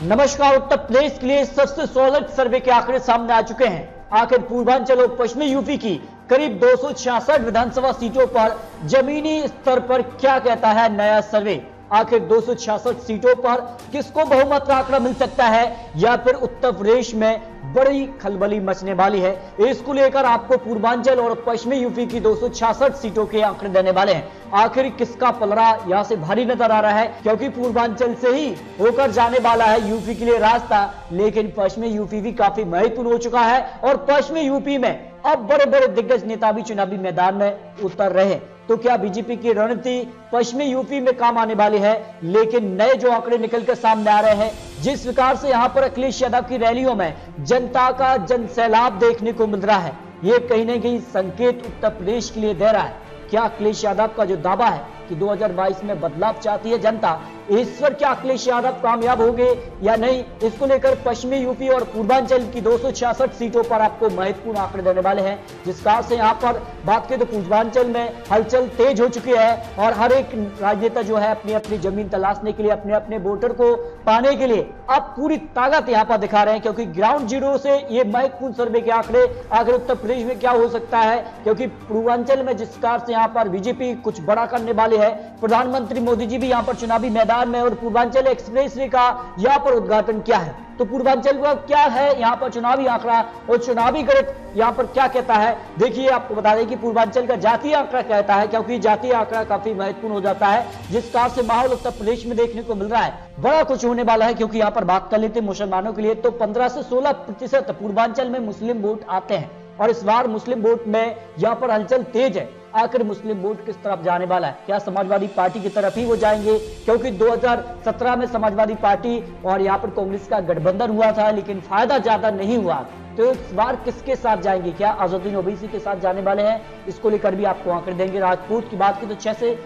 नमस्कार। उत्तर प्रदेश के लिए सबसे सोलर सर्वे के आंकड़े सामने आ चुके हैं। आखिर पूर्वांचल और पश्चिमी यूपी की करीब 266 विधानसभा सीटों पर जमीनी स्तर पर क्या कहता है नया सर्वे। आखिर 266 सीटों पर किसको बहुमत का आंकड़ा मिल सकता है या फिर उत्तर प्रदेश में बड़ी खलबली मचने वाली है। इसको लेकर आपको पूर्वांचल और पश्चिमी यूपी की 266 सीटों के आंकड़े देने वाले हैं। आखिर किसका पलड़ा यहां से भारी नजर आ रहा है, क्योंकि पूर्वांचल से ही होकर जाने वाला है यूपी के लिए रास्ता, लेकिन पश्चिमी यूपी भी काफी महत्वपूर्ण हो चुका है और पश्चिमी यूपी में अब बड़े बड़े दिग्गज नेता भी चुनावी मैदान में उतर रहे हैं। तो क्या बीजेपी की रणनीति पश्चिमी यूपी में काम आने वाली है? लेकिन नए जो आंकड़े निकल कर सामने आ रहे हैं, जिस प्रकार से यहां पर अखिलेश यादव की रैलियों में जनता का जनसैलाब देखने को मिल रहा है, ये कहीं ना कहीं संकेत उत्तर प्रदेश के लिए दे रहा है। क्या अखिलेश यादव का जो दावा है कि 2022 में बदलाव चाहती है जनता, इस पर क्या अखिलेश यादव कामयाब होंगे या नहीं, इसको लेकर पश्चिमी यूपी और पूर्वांचल की 266 सीटों पर आपको महत्वपूर्ण आंकड़े देने वाले हैं। जिस कारण से यहाँ पर बात करें तो पूर्वांचल में हलचल तेज हो चुकी है और हर एक राजनेता जो है अपनी अपनी जमीन तलाशने के लिए, अपने अपने वोटर को पाने के लिए अब पूरी ताकत यहाँ पर दिखा रहे हैं, क्योंकि ग्राउंड जीरो से ये महत्वपूर्ण सर्वे के आंकड़े आखिर उत्तर प्रदेश में क्या हो सकता है, क्योंकि पूर्वांचल में जिस कारण से यहाँ पर बीजेपी कुछ बड़ा करने वाली है। प्रधानमंत्री मोदी जी भी यहाँ पर चुनावी मैदान में और पूर्वांचल एक्सप्रेस वे का यहाँ पर उद्घाटन किया है। तो पूर्वांचल का क्या है यहाँ पर चुनावी आंकड़ा और चुनावी गणित यहाँ पर क्या कहता है, देखिए आपको बता दें कि पूर्वांचल का जातीय आंकड़ा कहता है, क्योंकि जातीय आंकड़ा काफी महत्वपूर्ण हो जाता है। जिस कारण से माहौल उत्तर प्रदेश में देखने को मिल रहा है बड़ा कुछ होने वाला है, क्योंकि यहाँ पर बात कर लेते हैं मुसलमानों के लिए तो 15 से 16% पूर्वांचल में मुस्लिम वोट आते हैं और इस बार मुस्लिम वोट में यहाँ पर हलचल तेज है। आखिर मुस्लिम वोट किस तरफ जाने वाला है? क्या समाजवादी पार्टी की तरफ ही वो जाएंगे, क्योंकि 2017 में समाजवादी पार्टी और यहाँ पर कांग्रेस का गठबंधन हुआ था, लेकिन फायदा ज्यादा नहीं हुआ। तो इस बार किसके साथ जाएंगे? क्या अजहरुद्दीन ओवैसी के साथ जाने वाले हैं? इसको लेकर भी आपको आंकड़े देंगे। राजपूत की बात की तो 6 से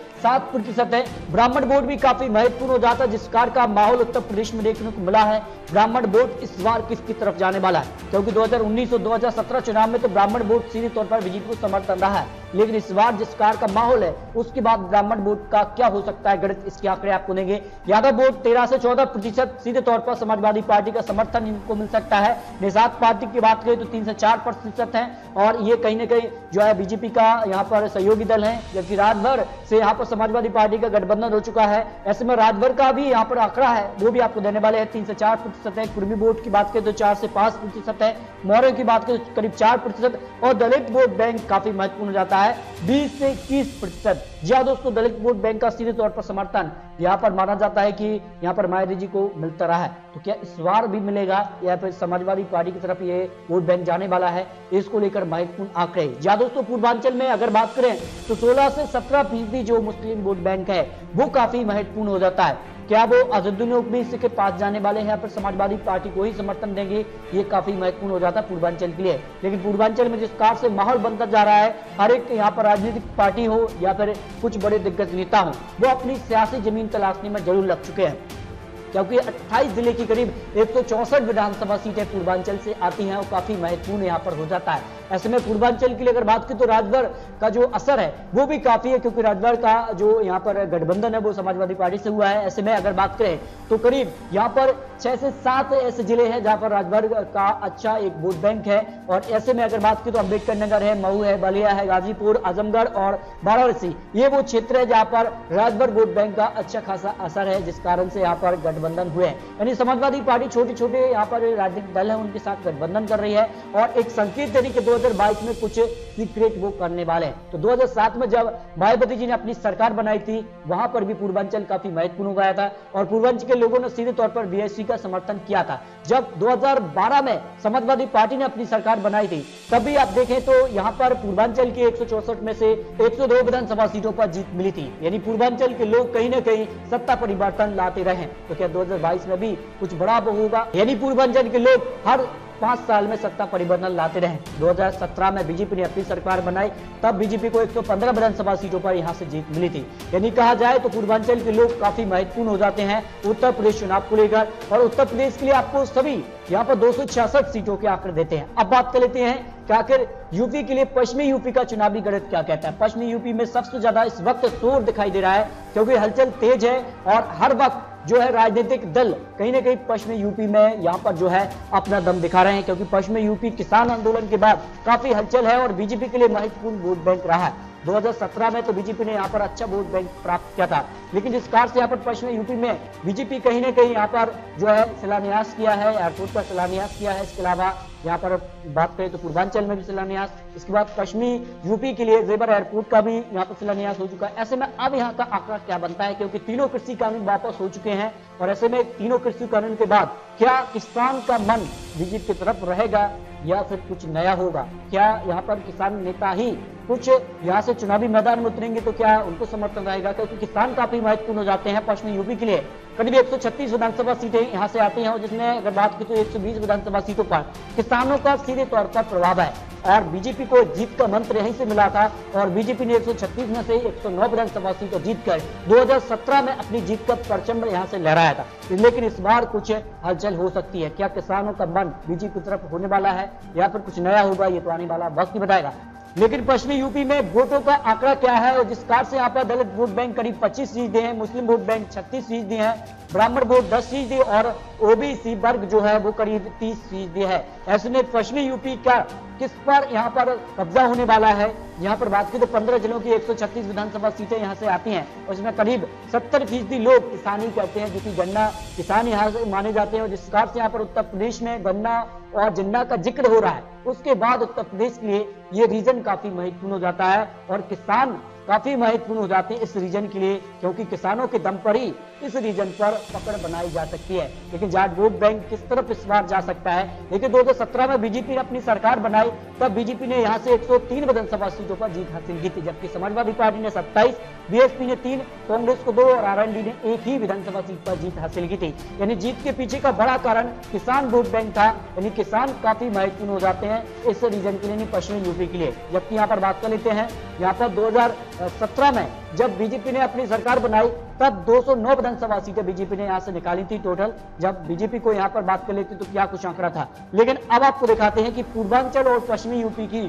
7% है। ब्राह्मण वोट भी काफी महत्वपूर्ण हो जाता है, जिस कार का माहौल उत्तर प्रदेश में देखने को मिला है। ब्राह्मण वोट इस बार किसकी तरफ जाने वाला है, क्योंकि 2019 और 2017 चुनाव में तो ब्राह्मण वोट सीधे तौर पर बीजेपी को समर्थन रहा है, लेकिन इस बार जिस कार का माहौल है उसके बाद ब्राह्मण वोट का क्या हो सकता है गणित, इसके आंकड़े आपको देंगे। यादव वोट 13 से 14% सीधे तौर पर समाजवादी पार्टी का समर्थन इनको मिल सकता है। निषाद पार्टी की बात करें तो 3 से 4% है और ये कहीं ना कहीं जो है बीजेपी का यहाँ पर सहयोगी दल है, जबकि राजभर से यहाँ पर समाजवादी पार्टी का गठबंधन हो चुका है। ऐसे में राजभर का भी यहाँ पर आंकड़ा है, वो भी आपको देने वाले हैं। 3 से 4% है। कुर्मी वोट की बात करें तो 4 से 5% है। मौर्य की बात करें तो करीब 4% और दलित वोट बैंक काफी महत्वपूर्ण हो जाता है 20 से 21%। जी हाँ दोस्तों, दलित वोट बैंक का सीधे तौर पर समर्थन यहाँ पर माना जाता है कि यहाँ पर मायावती जी को मिलता रहा है। तो क्या इस बार भी मिलेगा या फिर समाजवादी पार्टी की तरफ ये वोट बैंक जाने वाला है, इसको लेकर महत्वपूर्ण आंकड़े। जी हाँ दोस्तों, पूर्वांचल में अगर बात करें तो 16 से 17% जो मुस्लिम वोट बैंक है वो काफी महत्वपूर्ण हो जाता है। क्या वो अजहरुद्दीन ओवैसी के पास जाने वाले हैं या फिर समाजवादी पार्टी को ही समर्थन देंगे, ये काफी महत्वपूर्ण हो जाता है पूर्वांचल के लिए। लेकिन पूर्वांचल में जिस कार से माहौल बनता जा रहा है, हर एक यहाँ पर राजनीतिक पार्टी हो या फिर कुछ बड़े दिग्गज नेता हो, वो अपनी सियासी जमीन तलाशने में जरूर लग चुके हैं, क्योंकि 28 जिले की करीब 164 विधानसभा सीटें पूर्वांचल से आती हैं और काफी महत्वपूर्ण यहाँ पर हो जाता है। ऐसे में पूर्वांचल के लिए अगर बात करें तो राजभर का जो असर है वो भी काफी है, क्योंकि राजभर का जो यहाँ पर गठबंधन है वो समाजवादी पार्टी से हुआ है। ऐसे में अगर बात करें तो करीब यहाँ पर 6 से 7 ऐसे जिले हैं जहाँ पर राजभर का अच्छा एक वोट बैंक है। और ऐसे में अगर बात करें तो अम्बेडकर नगर है, मऊ है, बलिया है, गाजीपुर, आजमगढ़ और वाराणसी, ये वो क्षेत्र है जहाँ पर राजभर वोट बैंक का अच्छा खासा असर है, जिस कारण से यहाँ पर गठबंधन हुए हैं। यानी समाजवादी पार्टी छोटे छोटे यहाँ पर राजनीतिक दल है उनके साथ गठबंधन कर रही है और एक संकेत देने के 2022 में कुछ सीक्रेट वो करने वाले हैं। तो 2007 में जब मायावती जी ने अपनी सरकार बनाई थी, वहां पर भी पूर्वांचल काफी महत्वपूर्ण हो गया था और पूर्वांचल के लोगों ने सीधे तौर पर बीएसपी का समर्थन किया था। जब 2012 में समाजवादी पार्टी ने अपनी सरकार बनाई थी, तब भी आप देखें तो यहाँ पर पूर्वांचल की 164 में से 102 विधानसभा सीटों पर जीत मिली थी। यानी पूर्वांचल के लोग कहीं ना कहीं सत्ता परिवर्तन लाते रहे। तो क्या 2022 में भी कुछ बड़ा होगा? यानी पूर्वांचल के लोग हर 5 साल में सत्ता परिवर्तन लाते रहे। 2017 में बीजेपी ने अपनी सरकार बनाई, तब बीजेपी को 115 विधानसभा सीटों पर यहां से जीत मिली थी। यानी कहा जाए तो पूर्वांचल के लोग काफी महत्वपूर्ण हो जाते हैं उत्तर प्रदेश चुनाव को लेकर। और उत्तर प्रदेश के लिए आपको सभी यहाँ पर 266 सीटों के आंकड़े देते हैं। अब बात कर लेते हैं कि आखिर यूपी के लिए पश्चिमी यूपी का चुनावी गणित क्या कहता है। पश्चिमी यूपी में सबसे ज्यादा इस वक्त शोर दिखाई दे रहा है, क्योंकि हलचल तेज है और हर वक्त जो है राजनीतिक दल कहीं ना कहीं पश्चिमी यूपी में यहाँ पर जो है अपना दम दिखा रहे हैं, क्योंकि पश्चिमी यूपी किसान आंदोलन के बाद काफी हलचल है और बीजेपी के लिए महत्वपूर्ण वोट बैंक रहा है। 2017 में तो बीजेपी ने यहाँ पर अच्छा वोट बैंक प्राप्त किया था, लेकिन जिस कार से यहाँ पर पश्चिमी यूपी में बीजेपी कहीं ना कहीं यहाँ पर जो है शिलान्यास किया है, एयरपोर्ट का शिलान्यास किया है। इसके अलावा यहाँ पर बात करें तो पूर्वांचल में भी शिलान्यास, इसके बाद पश्चिमी यूपी के लिए जेबर एयरपोर्ट का भी यहाँ पर शिलान्यास हो चुका है। ऐसे में अब यहाँ का आंकड़ा क्या बनता है, क्योंकि तीनों कृषि कानून वापस हो चुके हैं और ऐसे में तीनों कृषि कानून के बाद क्या किसान का मन बीजेपी की तरफ रहेगा या फिर कुछ नया होगा? क्या यहाँ पर किसान नेता ही कुछ यहाँ से चुनावी मैदान में उतरेंगे तो क्या उनको समर्थन रहेगा? क्योंकि किसान काफी महत्वपूर्ण हो जाते हैं पश्चिमी यूपी के लिए। करीब 136 विधानसभा सीटें यहाँ से आती हैं और जिसमें अगर बात की तो 120 विधानसभा सीटों पर किसानों का सीधे तौर पर प्रभाव है और बीजेपी को जीत का मंत्र यहीं से मिला था और बीजेपी ने 136 में से 109 विधानसभा सीटें जीतकर 2017 में अपनी जीत का परचम यहाँ से लहराया था। लेकिन इस बार कुछ हलचल हो सकती है। क्या किसानों का मन बीजेपी की तरफ होने वाला है या फिर कुछ नया होगा, ये तो आने वाला वक्त ही बताएगा। लेकिन पश्चिमी यूपी में वोटों का आंकड़ा क्या है और जिस कार से यहाँ पर दलित वोट बैंक करीब 25% हैं, मुस्लिम वोट बैंक 36% है, ब्राह्मण वोट 10% और ओबीसी वर्ग जो है वो करीब 30% है। ऐसे में पश्चिमी यूपी का किस पर यहाँ पर कब्जा होने वाला है? यहाँ पर बात की तो 15 जिलों की 136 विधानसभा सीटें यहाँ से आती हैं और इसमें करीब 70% लोग किसानी करते हैं, जो कि गन्ना किसान यहाँ से माने जाते हैं। और जिस प्रकार से यहाँ पर उत्तर प्रदेश में गन्ना और गन्ना का जिक्र हो रहा है, उसके बाद उत्तर प्रदेश के लिए ये रीजन काफी महत्वपूर्ण हो जाता है और किसान काफी महत्वपूर्ण हो जाते हैं इस रीजन के लिए, क्योंकि किसानों के दम पर ही इस रीजन पर पकड़ बनाई जा सकती है। लेकिन जाट वोट बैंक किस तरफ इस बार जा सकता है? लेकिन 2017 में बीजेपी ने अपनी सरकार बनाई, तब बीजेपी ने यहाँ से 103 विधानसभा सीटों पर जीत हासिल की थी, जबकि समाजवादी पार्टी ने 27, बीएसपी ने 3, कांग्रेस को 2 और आरएलडी ने 1 ही विधानसभा सीट पर जीत हासिल की थी। यानी जीत के पीछे का बड़ा कारण किसान वोट बैंक था, यानी किसान काफी महत्वपूर्ण हो जाते हैं इस रीजन के लिए, पश्चिमी यूपी के लिए। जबकि यहाँ पर बात कर लेते हैं, यहाँ पर 2017 में जब बीजेपी ने अपनी सरकार बनाई तब 209 विधानसभा सीटें बीजेपी ने यहाँ से निकाली थी टोटल। जब बीजेपी को यहाँ पर बात कर लेते तो क्या कुछ आंकड़ा था। लेकिन अब आपको दिखाते हैं कि पूर्वांचल और पश्चिमी यूपी की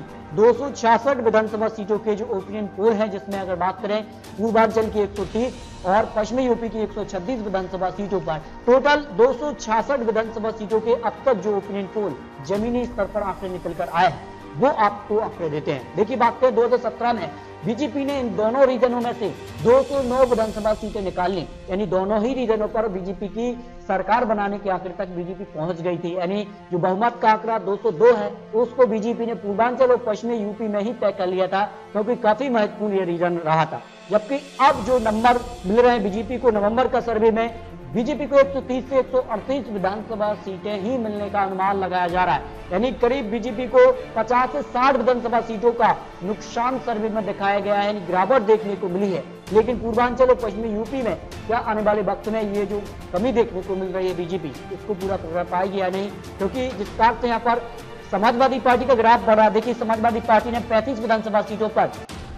266 विधानसभा सीटों के जो ओपिनियन पोल है, जिसमें अगर बात करें पूर्वांचल की 130 और पश्चिमी यूपी की 136 विधानसभा सीटों पर टोटल 266 विधानसभा सीटों के अब तक जो ओपिनियन पोल जमीनी स्तर पर आंकड़े निकल कर आए हैं वो आपको आंकड़े देते हैं। देखिए बात करें 2017 में बीजेपी ने इन दोनों रीजनों में से 209 विधानसभा सीटें निकाल ली, यानी दोनों ही रीजनों पर बीजेपी की सरकार बनाने के आंकड़े तक बीजेपी पहुंच गई थी। यानी जो बहुमत का आंकड़ा 202 है उसको बीजेपी ने पूर्वांचल और पश्चिमी यूपी में ही तय कर लिया था, क्योंकि काफी महत्वपूर्ण ये रीजन रहा था। जबकि अब जो नंबर मिल रहे हैं बीजेपी को नवंबर का सर्वे में, बीजेपी को 130 से 138 विधानसभा सीटें ही मिलने का अनुमान लगाया जा रहा है। यानी करीब बीजेपी को 50 से 60 विधानसभा सीटों का नुकसान सर्वे में दिखाया गया है, यानी गिरावट देखने को मिली है। लेकिन पूर्वांचल और पश्चिमी यूपी में क्या आने वाले वक्त में ये जो कमी देखने को मिल रही है बीजेपी इसको पूरा कर पाएगी या नहीं? क्योंकि जिस प्रकार से यहाँ पर समाजवादी पार्टी का ग्राफ बढ़ा, देखिए समाजवादी पार्टी ने 35 विधानसभा सीटों पर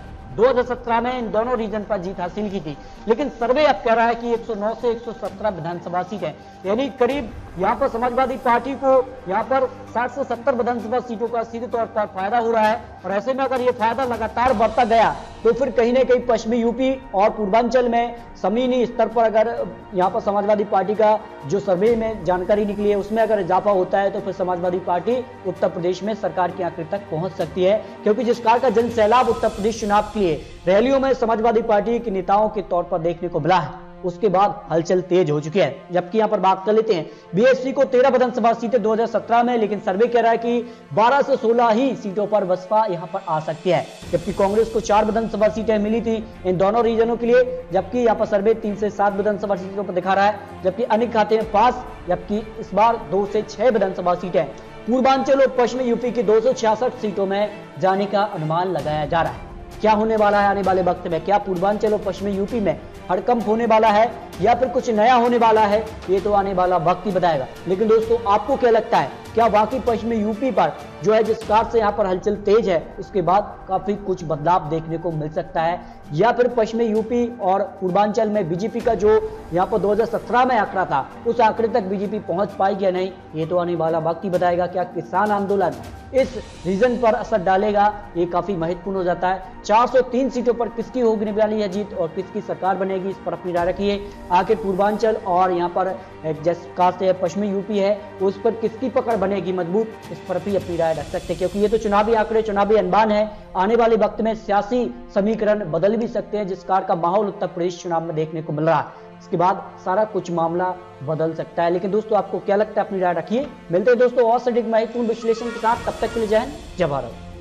2017 में इन दोनों रीजन पर जीत हासिल की थी। लेकिन सर्वे अब कह रहा है कि 109 से 117 विधानसभा सीटें, यानी करीब यहाँ पर समाजवादी पार्टी को यहाँ पर 60 से 70 विधानसभा सीटों का सीधे तौर पर फायदा हो रहा है। और ऐसे में अगर ये फायदा लगातार बढ़ता गया तो फिर कहीं ना कहीं पश्चिमी यूपी और पूर्वांचल में जमीनी स्तर पर अगर यहाँ पर समाजवादी पार्टी का जो सर्वे में जानकारी निकली है उसमें अगर इजाफा होता है तो फिर समाजवादी पार्टी उत्तर प्रदेश में सरकार के आंकड़े तक पहुंच सकती है। क्योंकि जिस प्रकार का जन सैलाब उत्तर प्रदेश चुनाव के लिए रैलियों में समाजवादी पार्टी के नेताओं के तौर पर देखने को मिला है, उसके बाद हलचल तेज हो चुकी है। जबकि यहाँ पर बात कर लेते हैं, बीएसपी को 13 विधानसभा सीटें 2017 में, लेकिन सर्वे कह रहा है कि 12 से 16 ही सीटों पर बसपा यहाँ पर आ सकती है। जबकि कांग्रेस को 4 विधानसभा सीटें मिली थी इन दोनों रीजनों के लिए, जबकि यहाँ पर सर्वे 3 से 7 विधानसभा सीटों पर दिखा रहा है। जबकि अन्य खाते में 5, जबकि इस बार 2 से 6 विधानसभा सीटें पूर्वांचल और पश्चिमी यूपी की 266 सीटों में जाने का अनुमान लगाया जा रहा है। क्या होने वाला है आने वाले वक्त में? क्या पूर्वांचल और पश्चिमी यूपी में हड़कंप होने वाला है या फिर कुछ नया होने वाला है? ये तो आने वाला वक्त ही बताएगा। लेकिन दोस्तों आपको क्या लगता है, क्या वाकई पश्चिमी यूपी पर जो है, जिस कार से यहाँ पर हलचल तेज है, उसके बाद काफी कुछ बदलाव देखने को मिल सकता है, या फिर पश्चिमी यूपी और पूर्वांचल में बीजेपी का जो यहाँ पर 2017 में आंकड़ा था, उस आंकड़े तक बीजेपी पहुंच पाएगी या नहीं, ये तो आने वाला वक्त ही बताएगा। क्या किसान आंदोलन इस रीजन पर असर डालेगा, ये काफी महत्वपूर्ण हो जाता है। 403 सीटों पर किसकी होगी वाली है जीत और किसकी सरकार बनेगी, इस पर अपनी राय रखिए। आखिर पूर्वांचल और यहाँ पर जिस खास से पश्चिमी यूपी है, उस पर किसकी पकड़ बनेगी मजबूत, इस पर भी अपनी राय रख सकते हैं, क्योंकि ये तो चुनावी आंकड़े, चुनावी अनुमान है। आने वाले वक्त में सियासी समीकरण बदल भी सकते हैं, जिस कार का माहौल उत्तर प्रदेश चुनाव में देखने को मिल रहा है, इसके बाद सारा कुछ मामला बदल सकता है। लेकिन दोस्तों, आपको क्या लगता है, अपनी राय रखिए। मिलते हैं दोस्तों और से अधिक महत्वपूर्ण विश्लेषण के साथ, तब तक के लिए जय हिंद, जय भारत।